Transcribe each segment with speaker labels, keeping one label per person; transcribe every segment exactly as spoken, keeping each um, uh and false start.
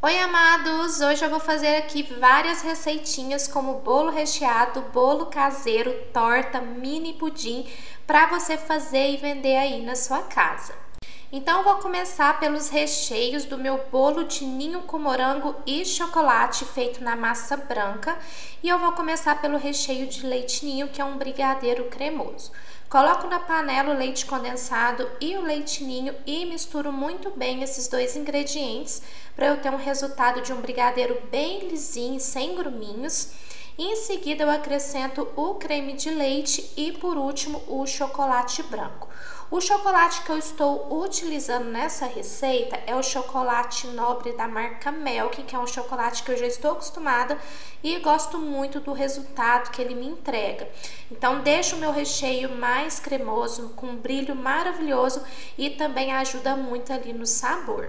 Speaker 1: Oi, amados! Hoje eu vou fazer aqui várias receitinhas como bolo recheado, bolo caseiro, torta, mini pudim para você fazer e vender aí na sua casa. Então eu vou começar pelos recheios do meu bolo de ninho com morango e chocolate feito na massa branca, e eu vou começar pelo recheio de leite ninho, que é um brigadeiro cremoso. Coloco na panela o leite condensado e o leite ninho e misturo muito bem esses dois ingredientes para eu ter um resultado de um brigadeiro bem lisinho, sem gruminhos. E em seguida eu acrescento o creme de leite e por último o chocolate branco. O chocolate que eu estou utilizando nessa receita é o chocolate nobre da marca Melk, que é um chocolate que eu já estou acostumada e gosto muito do resultado que ele me entrega. Então deixa o meu recheio mais cremoso, com um brilho maravilhoso e também ajuda muito ali no sabor.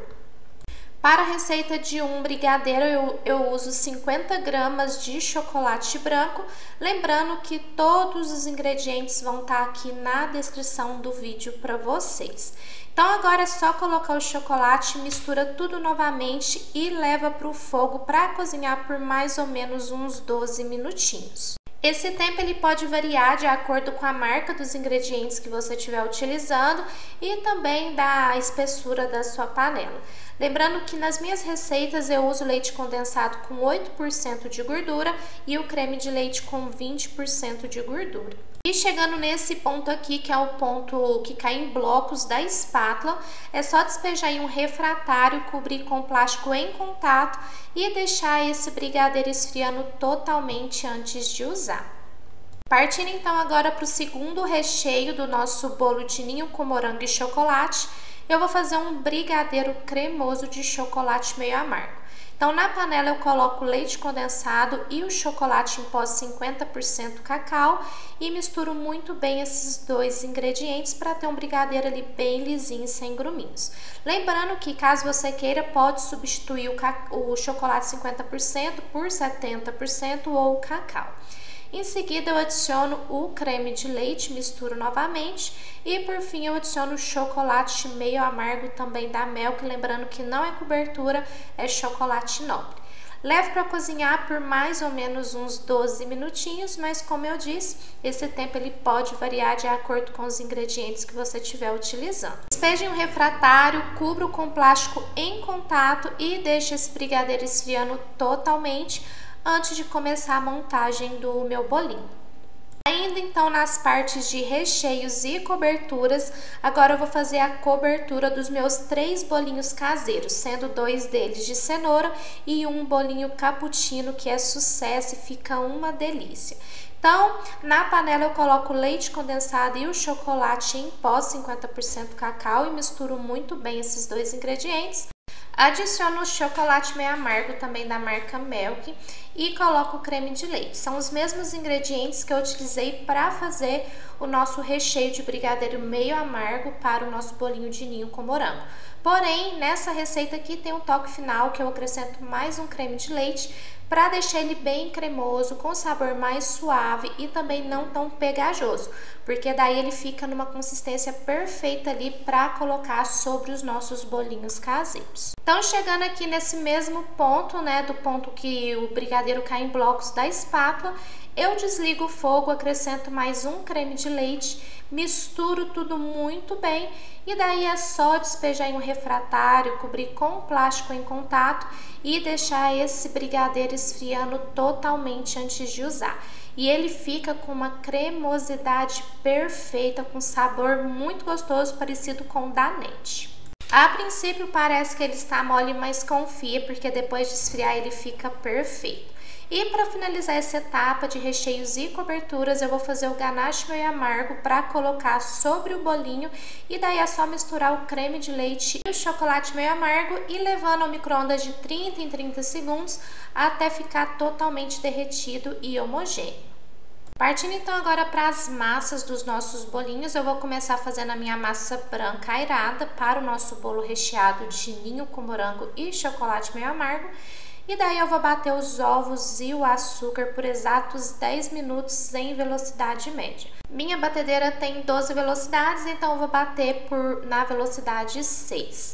Speaker 1: Para a receita de um brigadeiro, eu, eu uso cinquenta gramas de chocolate branco, lembrando que todos os ingredientes vão estar aqui na descrição do vídeo para vocês. Então agora é só colocar o chocolate, mistura tudo novamente e leva para o fogo para cozinhar por mais ou menos uns doze minutinhos. Esse tempo ele pode variar de acordo com a marca dos ingredientes que você estiver utilizando e também da espessura da sua panela. Lembrando que nas minhas receitas eu uso leite condensado com oito por cento de gordura e o creme de leite com vinte por cento de gordura. E chegando nesse ponto aqui, que é o ponto que cai em blocos da espátula, é só despejar em um refratário, cobrir com plástico em contato e deixar esse brigadeiro esfriando totalmente antes de usar. Partindo então agora para o segundo recheio do nosso bolo de ninho com morango e chocolate, eu vou fazer um brigadeiro cremoso de chocolate meio amargo. Então na panela eu coloco o leite condensado e o chocolate em pó cinquenta por cento cacau e misturo muito bem esses dois ingredientes para ter um brigadeiro ali bem lisinho, sem gruminhos. Lembrando que caso você queira, pode substituir o, o chocolate cinquenta por cento por setenta por cento ou o cacau. Em seguida eu adiciono o creme de leite, misturo novamente e por fim eu adiciono o chocolate meio amargo também da Melk, lembrando que não é cobertura, é chocolate nobre. Levo para cozinhar por mais ou menos uns doze minutinhos, mas como eu disse, esse tempo ele pode variar de acordo com os ingredientes que você estiver utilizando. Despeje em um refratário, cubra com plástico em contato e deixe esse brigadeiro esfriando totalmente antes de começar a montagem do meu bolinho. Ainda então nas partes de recheios e coberturas, agora eu vou fazer a cobertura dos meus três bolinhos caseiros, sendo dois deles de cenoura e um bolinho cappuccino, que é sucesso e fica uma delícia. Então, na panela eu coloco o leite condensado e o chocolate em pó cinquenta por cento cacau e misturo muito bem esses dois ingredientes. Adiciono o chocolate meio amargo também da marca Melk e coloco o creme de leite. São os mesmos ingredientes que eu utilizei para fazer o nosso recheio de brigadeiro meio amargo para o nosso bolinho de ninho com morango. Porém, nessa receita aqui tem um toque final que eu acrescento mais um creme de leite para deixar ele bem cremoso, com sabor mais suave e também não tão pegajoso, porque daí ele fica numa consistência perfeita ali para colocar sobre os nossos bolinhos caseiros. Então chegando aqui nesse mesmo ponto, né, do ponto que o brigadeiro cai em blocos da espátula, eu desligo o fogo, acrescento mais um creme de leite, misturo tudo muito bem e daí é só despejar em um refratário, cobrir com plástico em contato e deixar esse brigadeiro esfriando totalmente antes de usar. E ele fica com uma cremosidade perfeita, com sabor muito gostoso, parecido com o Danette. A princípio parece que ele está mole, mas confia, porque depois de esfriar ele fica perfeito. E para finalizar essa etapa de recheios e coberturas, eu vou fazer o ganache meio amargo para colocar sobre o bolinho e daí é só misturar o creme de leite e o chocolate meio amargo e levando ao micro-ondas de trinta em trinta segundos até ficar totalmente derretido e homogêneo. Partindo então agora para as massas dos nossos bolinhos, eu vou começar fazendo a minha massa branca airada para o nosso bolo recheado de ninho com morango e chocolate meio amargo. E daí eu vou bater os ovos e o açúcar por exatos dez minutos em velocidade média. Minha batedeira tem doze velocidades, então eu vou bater por, na velocidade seis.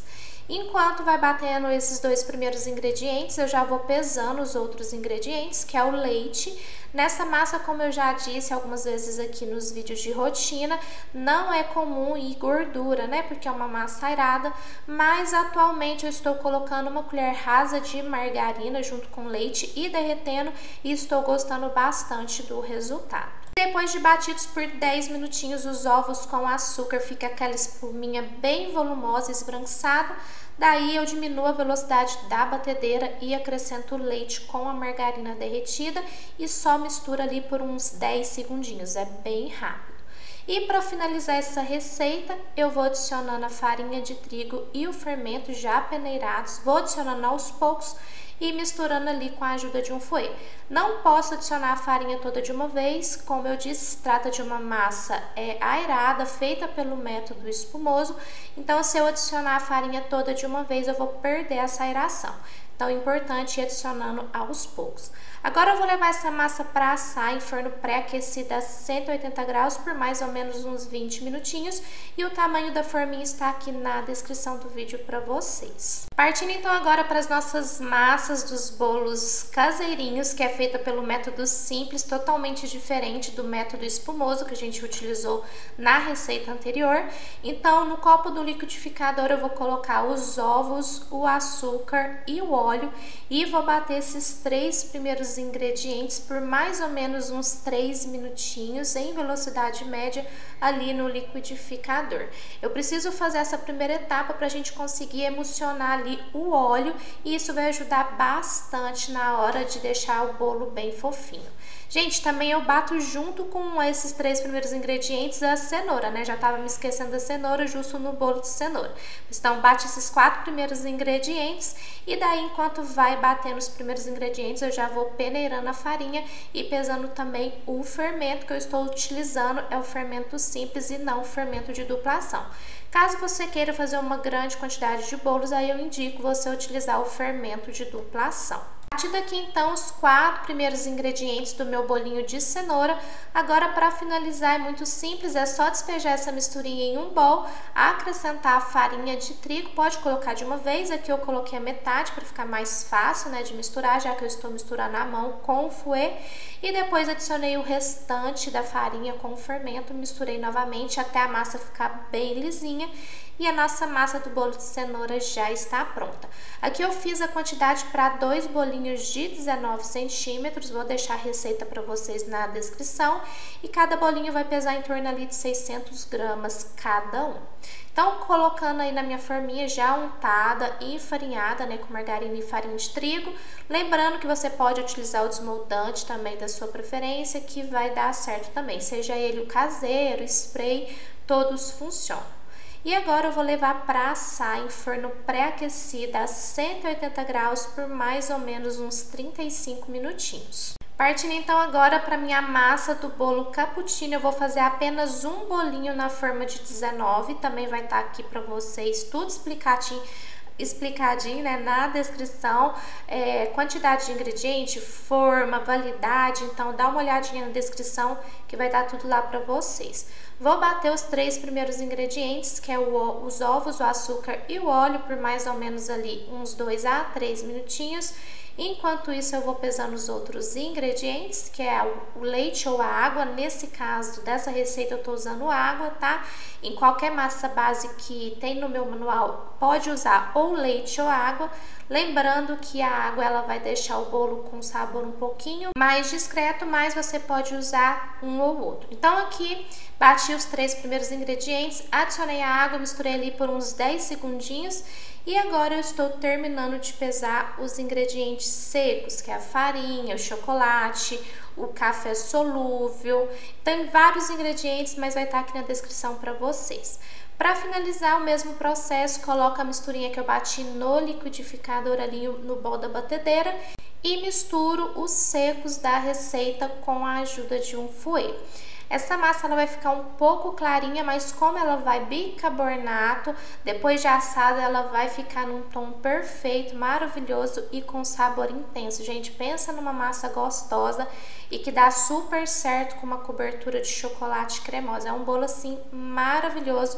Speaker 1: Enquanto vai batendo esses dois primeiros ingredientes, eu já vou pesando os outros ingredientes, que é o leite. Nessa massa, como eu já disse algumas vezes aqui nos vídeos de rotina, não é comum ir gordura, né? Porque é uma massa airada, mas atualmente eu estou colocando uma colher rasa de margarina junto com leite e derretendo e estou gostando bastante do resultado. Depois de batidos por dez minutinhos, os ovos com açúcar, fica aquela espuminha bem volumosa, esbranquiçada. Daí eu diminuo a velocidade da batedeira e acrescento o leite com a margarina derretida e só misturo ali por uns dez segundinhos, é bem rápido. E para finalizar essa receita, eu vou adicionando a farinha de trigo e o fermento já peneirados, vou adicionando aos poucos e misturando ali com a ajuda de um fouet. Não posso adicionar a farinha toda de uma vez, como eu disse, se trata de uma massa é, aerada, feita pelo método espumoso, então se eu adicionar a farinha toda de uma vez, eu vou perder essa aeração. Então é importante ir adicionando aos poucos. Agora eu vou levar essa massa para assar em forno pré-aquecido a cento e oitenta graus por mais ou menos uns vinte minutinhos e o tamanho da forminha está aqui na descrição do vídeo para vocês. Partindo então agora para as nossas massas dos bolos caseirinhos, que é feita pelo método simples, totalmente diferente do método espumoso que a gente utilizou na receita anterior. Então no copo do liquidificador eu vou colocar os ovos, o açúcar e o óleo e vou bater esses três primeiros ingredientes por mais ou menos uns três minutinhos em velocidade média ali no liquidificador. Eu preciso fazer essa primeira etapa para a gente conseguir emulsionar ali o óleo e isso vai ajudar bastante na hora de deixar o bolo bem fofinho. Gente, também eu bato junto com esses três primeiros ingredientes a cenoura, né? Já tava me esquecendo da cenoura justo no bolo de cenoura. Então, bate esses quatro primeiros ingredientes e daí, enquanto vai batendo os primeiros ingredientes, eu já vou peneirando a farinha e pesando também o fermento que eu estou utilizando, é o fermento simples e não o fermento de dupla ação. Caso você queira fazer uma grande quantidade de bolos, aí eu indico você utilizar o fermento de dupla ação. Batido aqui então os quatro primeiros ingredientes do meu bolinho de cenoura, agora para finalizar é muito simples, é só despejar essa misturinha em um bowl, acrescentar a farinha de trigo, pode colocar de uma vez, aqui eu coloquei a metade para ficar mais fácil, né, de misturar, já que eu estou misturando a mão com o fouet, e depois adicionei o restante da farinha com o fermento, misturei novamente até a massa ficar bem lisinha. E a nossa massa do bolo de cenoura já está pronta. Aqui eu fiz a quantidade para dois bolinhos de dezenove centímetros, vou deixar a receita para vocês na descrição. E cada bolinho vai pesar em torno ali de seiscentos gramas cada um. Então, colocando aí na minha forminha já untada e enfarinhada, né, com margarina e farinha de trigo. Lembrando que você pode utilizar o desmoldante também da sua preferência, que vai dar certo também. Seja ele o caseiro, spray, todos funcionam. E agora eu vou levar para assar em forno pré-aquecido a cento e oitenta graus por mais ou menos uns trinta e cinco minutinhos. Partindo então agora para minha massa do bolo cappuccino, eu vou fazer apenas um bolinho na forma de dezenove, também vai estar aqui para vocês tudo explicadinho, explicadinho, né, na descrição, é, quantidade de ingrediente, forma, validade, então dá uma olhadinha na descrição que vai dar tudo lá para vocês. Vou bater os três primeiros ingredientes, que é o, os ovos, o açúcar e o óleo, por mais ou menos ali uns dois a três minutinhos. Enquanto isso, eu vou pesando os outros ingredientes, que é o leite ou a água. Nesse caso dessa receita, eu tô usando água, tá? Em qualquer massa base que tem no meu manual, pode usar ou leite ou água. Lembrando que a água ela vai deixar o bolo com sabor um pouquinho mais discreto, mas você pode usar um ou outro. Então aqui bati os três primeiros ingredientes, adicionei a água, misturei ali por uns dez segundinhos e agora eu estou terminando de pesar os ingredientes secos, que é a farinha, o chocolate, o café solúvel. Tem vários ingredientes, mas vai estar aqui na descrição para vocês. Para finalizar o mesmo processo, coloco a misturinha que eu bati no liquidificador ali no bol da batedeira e misturo os secos da receita com a ajuda de um fouet. Essa massa ela vai ficar um pouco clarinha, mas como ela vai bicarbonato, depois de assada ela vai ficar num tom perfeito, maravilhoso e com sabor intenso. Gente, pensa numa massa gostosa e que dá super certo com uma cobertura de chocolate cremosa. É um bolo assim maravilhoso,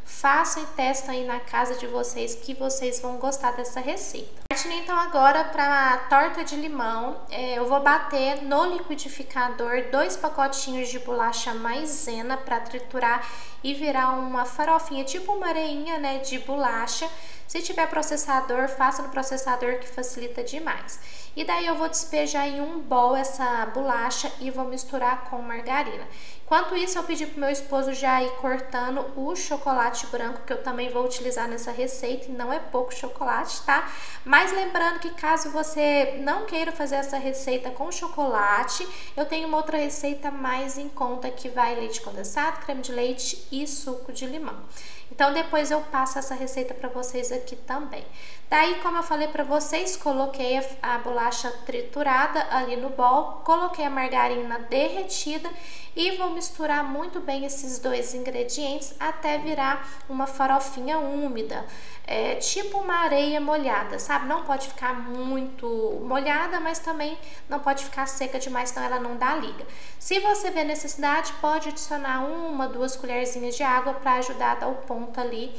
Speaker 1: façam e testem aí na casa de vocês que vocês vão gostar dessa receita. Partindo então agora para a torta de limão, é, eu vou bater no liquidificador dois pacotinhos de bolacha maisena para triturar e virar uma farofinha, tipo uma areinha, né, de bolacha. Se tiver processador, faça no processador que facilita demais. E daí eu vou despejar em um bowl essa bolacha e vou misturar com margarina. Enquanto isso, eu pedi pro meu esposo já ir cortando o chocolate branco, que eu também vou utilizar nessa receita, e não é pouco chocolate, tá? Mas lembrando que caso você não queira fazer essa receita com chocolate, eu tenho uma outra receita mais em conta que vai leite condensado, creme de leite e suco de limão. Então depois eu passo essa receita para vocês aqui também. Daí, como eu falei para vocês, coloquei a, a bolacha triturada ali no bowl, coloquei a margarina derretida e vou misturar muito bem esses dois ingredientes até virar uma farofinha úmida, é, tipo uma areia molhada, sabe? Não pode ficar muito molhada, mas também não pode ficar seca demais, senão ela não dá liga. Se você vê necessidade, pode adicionar uma, duas colherzinhas de água para ajudar a dar o ponto ali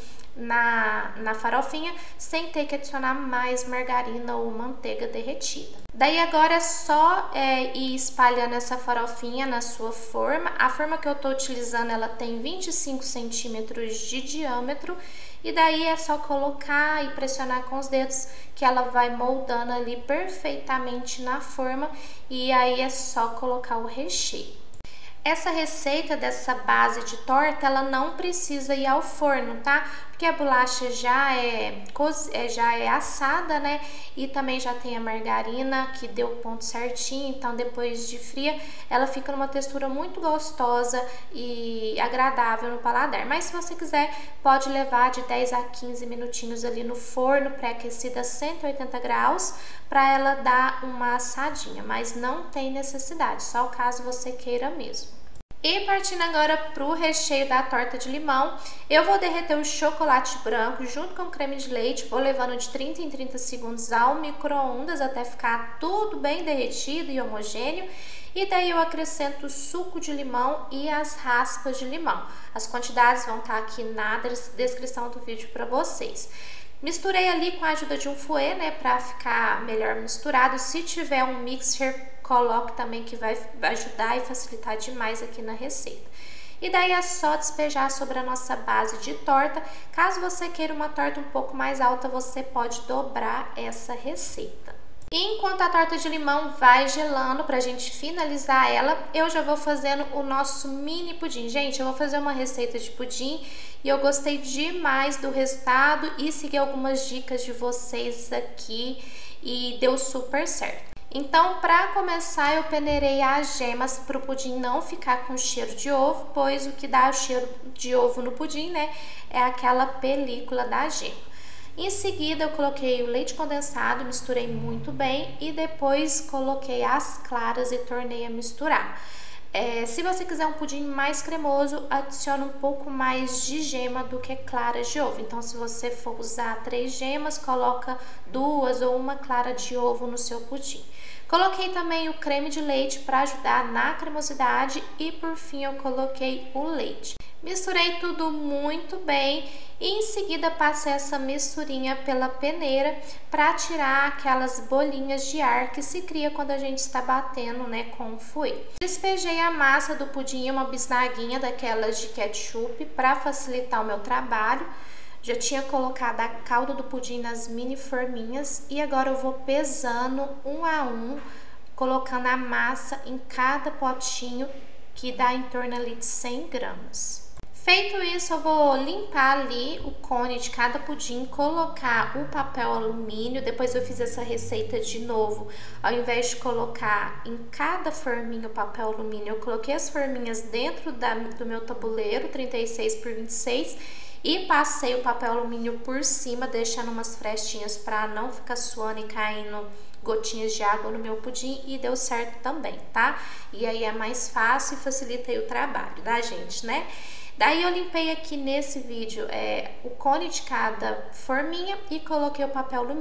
Speaker 1: Na, na farofinha, sem ter que adicionar mais margarina ou manteiga derretida. Daí agora é só é, ir espalhando essa farofinha na sua forma. A forma que eu tô utilizando, ela tem vinte e cinco centímetros de diâmetro, e daí é só colocar e pressionar com os dedos que ela vai moldando ali perfeitamente na forma, e aí é só colocar o recheio. Essa receita dessa base de torta, ela não precisa ir ao forno, tá? Porque a bolacha já é, já é assada, né? E também já tem a margarina que deu o ponto certinho, então depois de fria, ela fica numa textura muito gostosa e agradável no paladar. Mas se você quiser, pode levar de dez a quinze minutinhos ali no forno pré-aquecido a cento e oitenta graus para ela dar uma assadinha, mas não tem necessidade, só caso você queira mesmo. E partindo agora para o recheio da torta de limão, eu vou derreter o chocolate branco junto com o creme de leite, vou levando de trinta em trinta segundos ao micro-ondas até ficar tudo bem derretido e homogêneo. E daí eu acrescento o suco de limão e as raspas de limão. As quantidades vão estar aqui na descrição do vídeo para vocês. Misturei ali com a ajuda de um fouet, né, para ficar melhor misturado. Se tiver um mixer, coloque também, que vai ajudar e facilitar demais aqui na receita. E daí é só despejar sobre a nossa base de torta. Caso você queira uma torta um pouco mais alta, você pode dobrar essa receita. E enquanto a torta de limão vai gelando, pra gente finalizar ela, eu já vou fazendo o nosso mini pudim. Gente, eu vou fazer uma receita de pudim e eu gostei demais do resultado e segui algumas dicas de vocês aqui e deu super certo. Então, para começar, eu peneirei as gemas para o pudim não ficar com cheiro de ovo, pois o que dá o cheiro de ovo no pudim, né, é aquela película da gema. Em seguida, eu coloquei o leite condensado, misturei muito bem e depois coloquei as claras e tornei a misturar. É, se você quiser um pudim mais cremoso, adicione um pouco mais de gema do que claras de ovo. Então, se você for usar três gemas, coloca duas ou uma clara de ovo no seu pudim. Coloquei também o creme de leite para ajudar na cremosidade e por fim eu coloquei o leite. Misturei tudo muito bem e em seguida passei essa misturinha pela peneira para tirar aquelas bolinhas de ar que se cria quando a gente está batendo, né, com o fouet. Despejei a massa do pudim em uma bisnaguinha daquelas de ketchup para facilitar o meu trabalho. Já tinha colocado a calda do pudim nas mini forminhas e agora eu vou pesando um a um, colocando a massa em cada potinho, que dá em torno ali de cem gramas. Feito isso, eu vou limpar ali o cone de cada pudim, colocar o papel alumínio. Depois eu fiz essa receita de novo. Ao invés de colocar em cada forminha o papel alumínio, eu coloquei as forminhas dentro da, do meu tabuleiro, trinta e seis por vinte e seis, e passei o papel alumínio por cima, deixando umas frestinhas para não ficar suando e caindo gotinhas de água no meu pudim, e deu certo também, tá? E aí é mais fácil e facilita aí o trabalho da gente, né? Daí eu limpei aqui nesse vídeo é, o cone de cada forminha e coloquei o papel alumínio.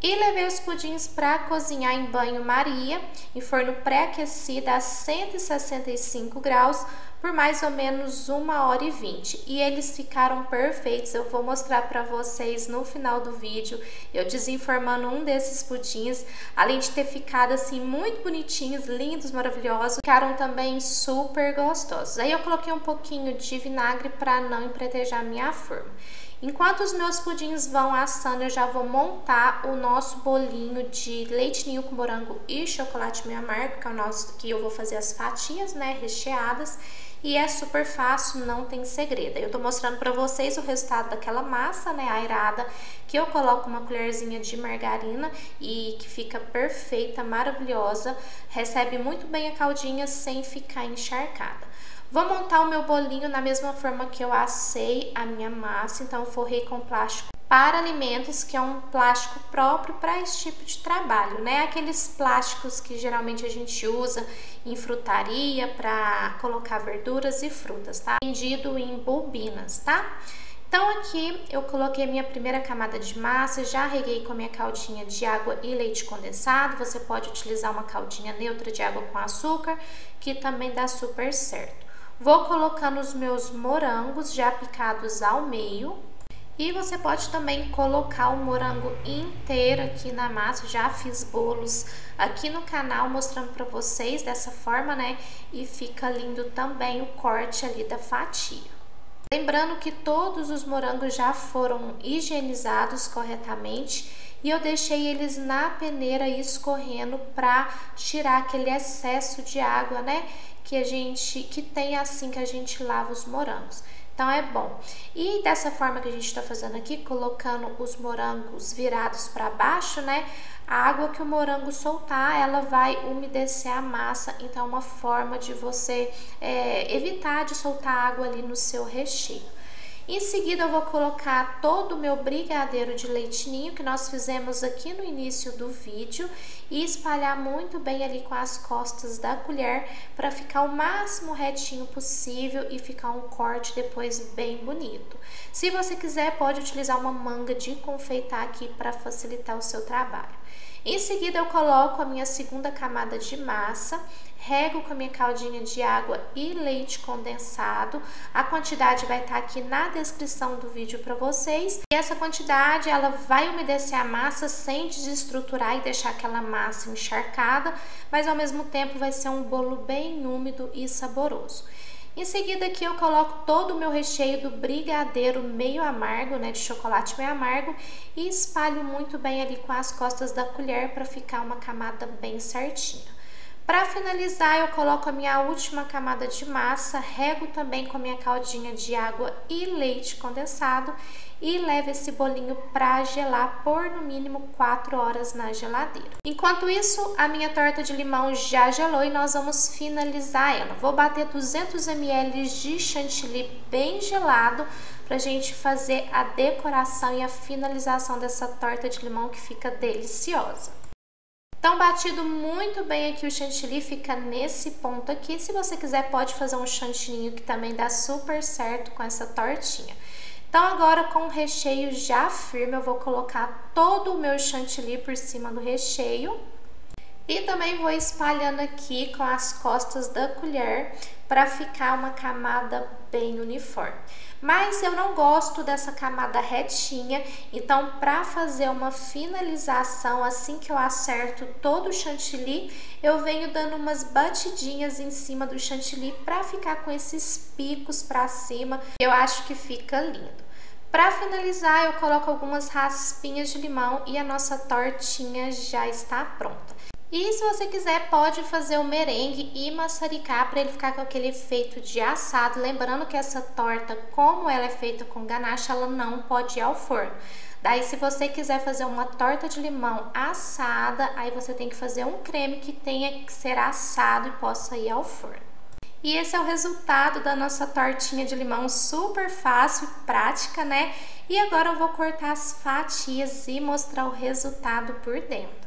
Speaker 1: E levei os pudins para cozinhar em banho-maria, em forno pré-aquecido a cento e sessenta e cinco graus, por mais ou menos uma hora e vinte. E eles ficaram perfeitos, eu vou mostrar para vocês no final do vídeo, eu desenformando um desses pudins. Além de ter ficado assim muito bonitinhos, lindos, maravilhosos, ficaram também super gostosos. Aí eu coloquei um pouquinho de vinagre para não empretejar a minha forma. Enquanto os meus pudins vão assando, eu já vou montar o nosso bolinho de leite ninho com morango e chocolate meio amargo, que é o nosso, que eu vou fazer as fatias, né, recheadas. E é super fácil, não tem segredo. Eu tô mostrando pra vocês o resultado daquela massa, né, aerada, que eu coloco uma colherzinha de margarina e que fica perfeita, maravilhosa. Recebe muito bem a caldinha sem ficar encharcada. Vou montar o meu bolinho na mesma forma que eu assei a minha massa, então eu forrei com plástico para alimentos, que é um plástico próprio para esse tipo de trabalho, né? Aqueles plásticos que geralmente a gente usa em frutaria para colocar verduras e frutas, tá? Vendido em bobinas, tá? Então aqui eu coloquei minha primeira camada de massa, já reguei com a minha caldinha de água e leite condensado. Você pode utilizar uma caldinha neutra de água com açúcar, que também dá super certo. Vou colocando os meus morangos já picados ao meio. E você pode também colocar o morango inteiro aqui na massa. Já fiz bolos aqui no canal mostrando pra vocês dessa forma, né? E fica lindo também o corte ali da fatia. Lembrando que todos os morangos já foram higienizados corretamente. E eu deixei eles na peneira escorrendo para tirar aquele excesso de água, né? Que a gente, que tem assim que a gente lava os morangos. Então é bom. E dessa forma que a gente está fazendo aqui, colocando os morangos virados para baixo, né? A água que o morango soltar, ela vai umedecer a massa. Então é uma forma de você é, evitar de soltar água ali no seu recheio. Em seguida eu vou colocar todo o meu brigadeiro de leite ninho que nós fizemos aqui no início do vídeo e espalhar muito bem ali com as costas da colher para ficar o máximo retinho possível e ficar um corte depois bem bonito. Se você quiser, pode utilizar uma manga de confeitar aqui para facilitar o seu trabalho. Em seguida eu coloco a minha segunda camada de massa, rego com a minha caldinha de água e leite condensado. A quantidade vai estar aqui na descrição do vídeo para vocês. E essa quantidade ela vai umedecer a massa sem desestruturar e deixar aquela massa encharcada, mas ao mesmo tempo vai ser um bolo bem úmido e saboroso. Em seguida aqui eu coloco todo o meu recheio do brigadeiro meio amargo, né, de chocolate meio amargo, e espalho muito bem ali com as costas da colher para ficar uma camada bem certinha. Para finalizar, eu coloco a minha última camada de massa, rego também com a minha caldinha de água e leite condensado e levo esse bolinho para gelar por no mínimo quatro horas na geladeira. Enquanto isso, a minha torta de limão já gelou e nós vamos finalizar ela. Vou bater duzentos mililitros de chantilly bem gelado pra gente fazer a decoração e a finalização dessa torta de limão que fica deliciosa. Então, batido muito bem aqui o chantilly, fica nesse ponto aqui. Se você quiser, pode fazer um chantilly que também dá super certo com essa tortinha. Então, agora com o recheio já firme, eu vou colocar todo o meu chantilly por cima do recheio. E também vou espalhando aqui com as costas da colher para ficar uma camada bem uniforme. Mas eu não gosto dessa camada retinha, então para fazer uma finalização, assim que eu acerto todo o chantilly, eu venho dando umas batidinhas em cima do chantilly para ficar com esses picos para cima, eu acho que fica lindo. Para finalizar, eu coloco algumas raspinhas de limão e a nossa tortinha já está pronta. E se você quiser, pode fazer o merengue e maçaricar para ele ficar com aquele efeito de assado. Lembrando que essa torta, como ela é feita com ganache, ela não pode ir ao forno. Daí, se você quiser fazer uma torta de limão assada, aí você tem que fazer um creme que tenha que ser assado e possa ir ao forno. E esse é o resultado da nossa tortinha de limão, super fácil e prática, né? E agora eu vou cortar as fatias e mostrar o resultado por dentro.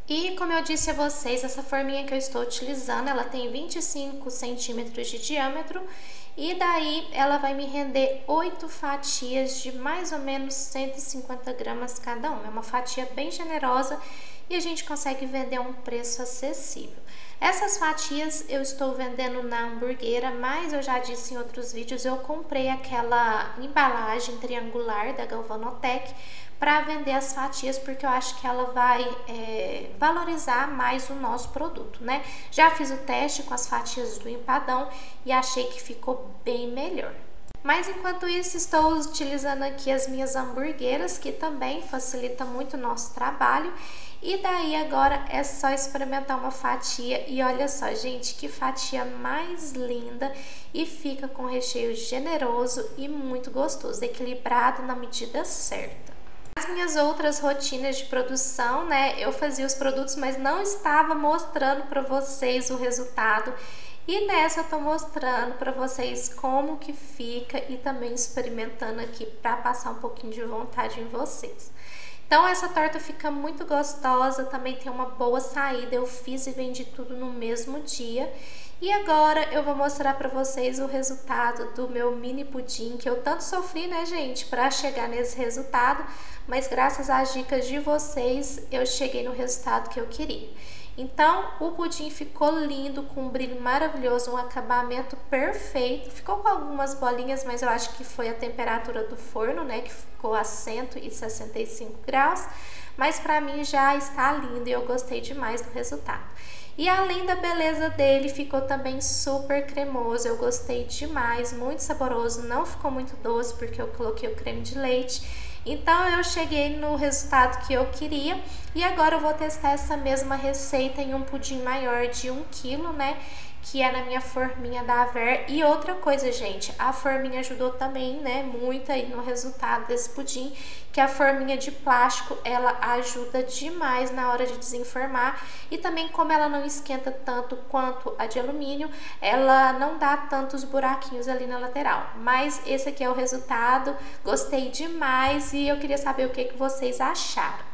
Speaker 1: E como eu disse a vocês, essa forminha que eu estou utilizando, ela tem vinte e cinco centímetros de diâmetro e daí ela vai me render oito fatias de mais ou menos cento e cinquenta gramas cada uma. É uma fatia bem generosa e a gente consegue vender a um preço acessível. Essas fatias eu estou vendendo na hamburgueira, mas eu já disse em outros vídeos, eu comprei aquela embalagem triangular da Galvanotech para vender as fatias, porque eu acho que ela vai é, valorizar mais o nosso produto, né? Já fiz o teste com as fatias do empadão e achei que ficou bem melhor. Mas enquanto isso, estou utilizando aqui as minhas hamburgueras, que também facilita muito o nosso trabalho. E daí agora é só experimentar uma fatia e olha só, gente, que fatia mais linda e fica com recheio generoso e muito gostoso, equilibrado na medida certa. As minhas outras rotinas de produção, né, eu fazia os produtos, mas não estava mostrando para vocês o resultado. E nessa eu tô mostrando para vocês como que fica e também experimentando aqui para passar um pouquinho de vontade em vocês. Então essa torta fica muito gostosa, também tem uma boa saída, eu fiz e vendi tudo no mesmo dia. E agora eu vou mostrar para vocês o resultado do meu mini pudim, que eu tanto sofri, né, gente, para chegar nesse resultado, mas graças às dicas de vocês eu cheguei no resultado que eu queria. Então, o pudim ficou lindo, com um brilho maravilhoso, um acabamento perfeito. Ficou com algumas bolinhas, mas eu acho que foi a temperatura do forno, né, que ficou a cento e sessenta e cinco graus. Mas pra mim já está lindo e eu gostei demais do resultado. E além da beleza dele, ficou também super cremoso, eu gostei demais, muito saboroso, não ficou muito doce porque eu coloquei o creme de leite. Então eu cheguei no resultado que eu queria e agora eu vou testar essa mesma receita em um pudim maior de um quilo, né? Que é na minha forminha da Aver. E outra coisa, gente, a forminha ajudou também, né, muito aí no resultado desse pudim, que a forminha de plástico, ela ajuda demais na hora de desenformar e também como ela não esquenta tanto quanto a de alumínio, ela não dá tantos buraquinhos ali na lateral. Mas esse aqui é o resultado, gostei demais e eu queria saber o que que vocês acharam.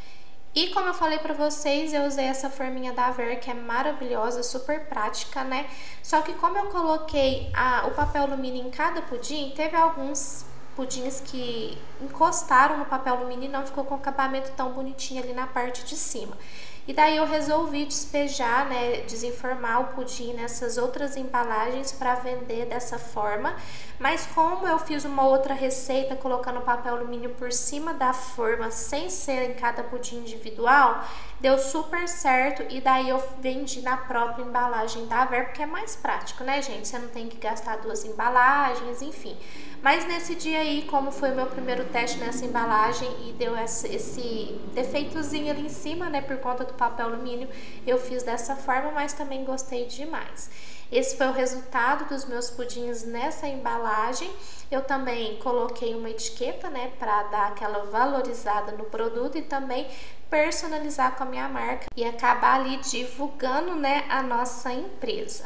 Speaker 1: E como eu falei pra vocês, eu usei essa forminha da Aver, que é maravilhosa, super prática, né? Só que como eu coloquei a, o papel alumínio em cada pudim, teve alguns pudins que encostaram no papel alumínio e não ficou com o acabamento tão bonitinho ali na parte de cima. E daí eu resolvi despejar, né, desenformar o pudim nessas outras embalagens para vender dessa forma. Mas como eu fiz uma outra receita colocando papel alumínio por cima da forma, sem ser em cada pudim individual, deu super certo e daí eu vendi na própria embalagem da Aver, porque é mais prático, né, gente? Você não tem que gastar duas embalagens, enfim. Mas nesse dia aí, como foi o meu primeiro teste nessa embalagem e deu esse, esse defeitozinho ali em cima, né, por conta do papel alumínio, eu fiz dessa forma, mas também gostei demais. Esse foi o resultado dos meus pudins nessa embalagem. Eu também coloquei uma etiqueta, né, para dar aquela valorizada no produto e também personalizar com a minha marca e acabar ali divulgando, né, a nossa empresa.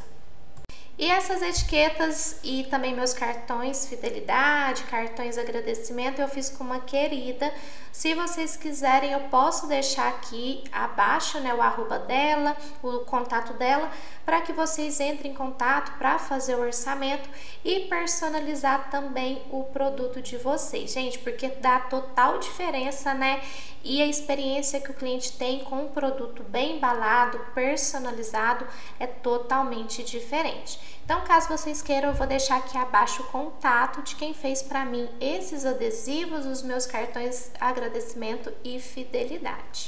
Speaker 1: E essas etiquetas e também meus cartões fidelidade, cartões agradecimento, eu fiz com uma querida. Se vocês quiserem, eu posso deixar aqui abaixo, né, o arroba dela, o contato dela, para que vocês entrem em contato para fazer o orçamento e personalizar também o produto de vocês, gente, porque dá total diferença, né? E a experiência que o cliente tem com um produto bem embalado, personalizado, é totalmente diferente. Então, caso vocês queiram, eu vou deixar aqui abaixo o contato de quem fez para mim esses adesivos, os meus cartões agradecimento e fidelidade.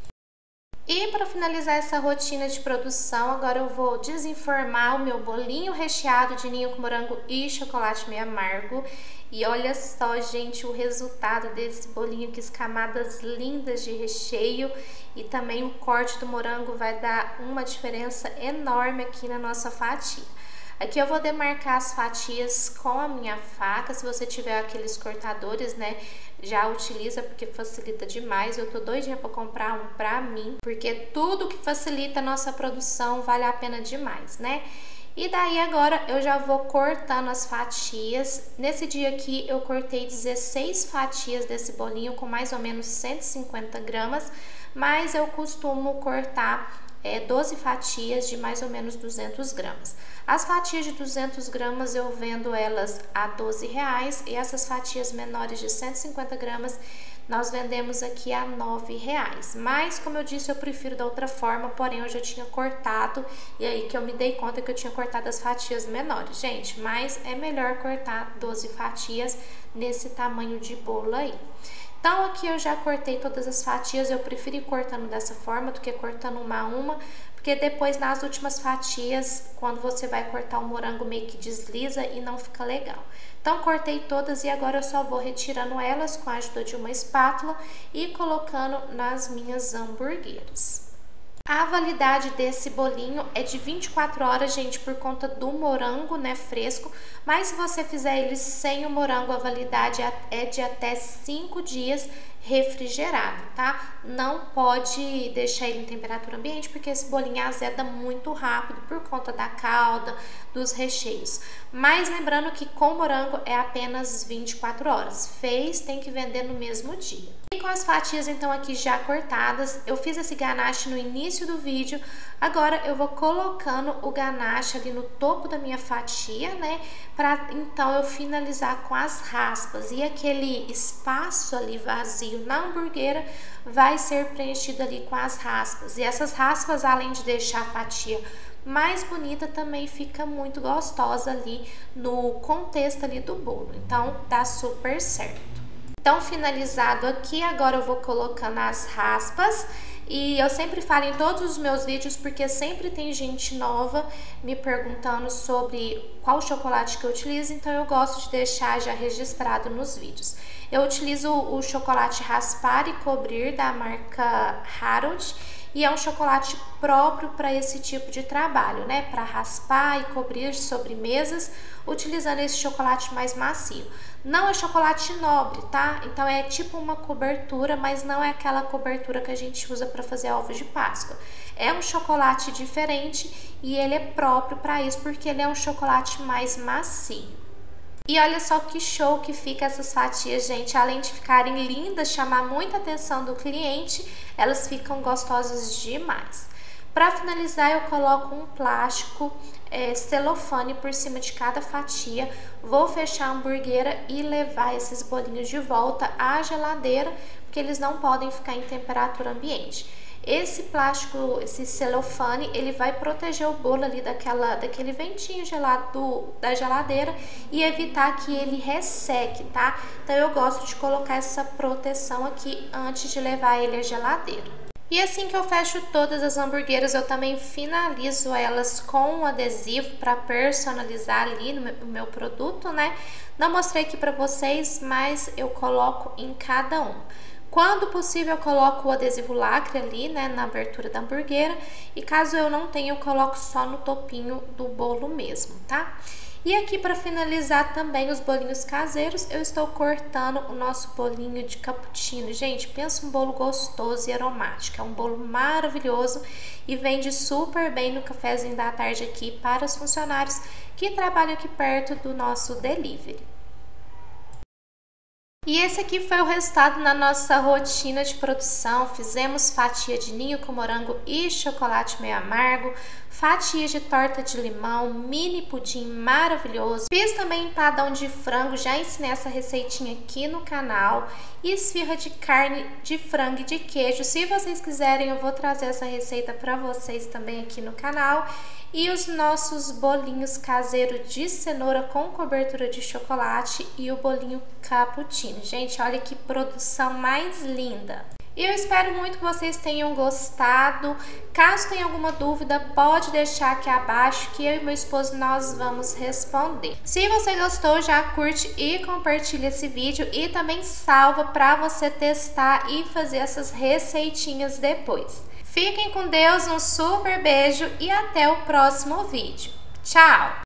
Speaker 1: E para finalizar essa rotina de produção, agora eu vou desenformar o meu bolinho recheado de ninho com morango e chocolate meio amargo. E olha só, gente, o resultado desse bolinho, que camadas lindas de recheio, e também o corte do morango vai dar uma diferença enorme aqui na nossa fatia. Aqui eu vou demarcar as fatias com a minha faca. Se você tiver aqueles cortadores, né, já utiliza, porque facilita demais. Eu tô doidinha pra comprar um pra mim, porque tudo que facilita a nossa produção vale a pena demais, né? E daí agora eu já vou cortando as fatias. Nesse dia aqui eu cortei dezesseis fatias desse bolinho com mais ou menos cento e cinquenta gramas. mas eu costumo cortar é, doze fatias de mais ou menos duzentos gramas. As fatias de duzentos gramas eu vendo elas a doze reais e essas fatias menores de cento e cinquenta gramas nós vendemos aqui a nove reais. Mas, como eu disse, eu prefiro da outra forma, porém eu já tinha cortado e aí que eu me dei conta que eu tinha cortado as fatias menores. Gente, mas é melhor cortar doze fatias nesse tamanho de bolo aí. Então, aqui eu já cortei todas as fatias, eu preferi cortando dessa forma do que cortando uma a uma, porque depois nas últimas fatias, quando você vai cortar o morango, meio que desliza e não fica legal. Então, cortei todas e agora eu só vou retirando elas com a ajuda de uma espátula e colocando nas minhas hamburgueras. A validade desse bolinho é de vinte e quatro horas, gente, por conta do morango, né, fresco. Mas se você fizer ele sem o morango, a validade é de até cinco dias refrigerado, tá? Não pode deixar ele em temperatura ambiente, porque esse bolinho azeda muito rápido por conta da calda, dos recheios. Mas lembrando que com morango é apenas vinte e quatro horas. Fez, tem que vender no mesmo dia. E com as fatias então aqui já cortadas, eu fiz esse ganache no início do vídeo. Agora eu vou colocando o ganache ali no topo da minha fatia, né? Para então eu finalizar com as raspas. E aquele espaço ali vazio na hamburguera vai ser preenchido ali com as raspas. E essas raspas, além de deixar a fatia mais bonita, também fica muito gostosa ali no contexto ali do bolo. Então dá super certo. Então, finalizado aqui, agora eu vou colocando as raspas. E eu sempre falo em todos os meus vídeos, porque sempre tem gente nova me perguntando sobre qual chocolate que eu utilizo, então eu gosto de deixar já registrado nos vídeos. Eu utilizo o chocolate Raspar e Cobrir da marca Harold, e é um chocolate próprio para esse tipo de trabalho, né? Para raspar e cobrir sobremesas, utilizando esse chocolate mais macio. Não é chocolate nobre, tá? Então é tipo uma cobertura, mas não é aquela cobertura que a gente usa para fazer ovos de Páscoa. É um chocolate diferente e ele é próprio para isso, porque ele é um chocolate mais macio. E olha só que show que fica essas fatias, gente. Além de ficarem lindas, chamar muita atenção do cliente, elas ficam gostosas demais. Para finalizar, eu coloco um plástico é, celofane por cima de cada fatia. Vou fechar a hamburguera e levar esses bolinhos de volta à geladeira, porque eles não podem ficar em temperatura ambiente. Esse plástico, esse celofane, ele vai proteger o bolo ali daquela, daquele ventinho gelado do, da geladeira e evitar que ele resseque, tá? Então eu gosto de colocar essa proteção aqui antes de levar ele à geladeira. E assim que eu fecho todas as hamburgueras, eu também finalizo elas com um adesivo para personalizar ali no meu, no meu produto, né? Não mostrei aqui para vocês, mas eu coloco em cada um. Quando possível, eu coloco o adesivo lacre ali, né, na abertura da hamburguera. E caso eu não tenha, eu coloco só no topinho do bolo mesmo, tá? E aqui, para finalizar também os bolinhos caseiros, eu estou cortando o nosso bolinho de cappuccino. Gente, pensa um bolo gostoso e aromático. É um bolo maravilhoso e vende super bem no cafezinho da tarde aqui para os funcionários que trabalham aqui perto do nosso delivery. E esse aqui foi o resultado na nossa rotina de produção. Fizemos fatia de ninho com morango e chocolate meio amargo, fatia de torta de limão, mini pudim maravilhoso. Fiz também empadão de frango, já ensinei essa receitinha aqui no canal. E esfirra de carne de frango e de queijo. Se vocês quiserem, eu vou trazer essa receita para vocês também aqui no canal. E os nossos bolinhos caseiros de cenoura com cobertura de chocolate e o bolinho cappuccino. Gente, olha que produção mais linda! E eu espero muito que vocês tenham gostado. Caso tenha alguma dúvida, pode deixar aqui abaixo que eu e meu esposo nós vamos responder. Se você gostou, já curte e compartilha esse vídeo e também salva para você testar e fazer essas receitinhas depois. Fiquem com Deus, um super beijo e até o próximo vídeo. Tchau!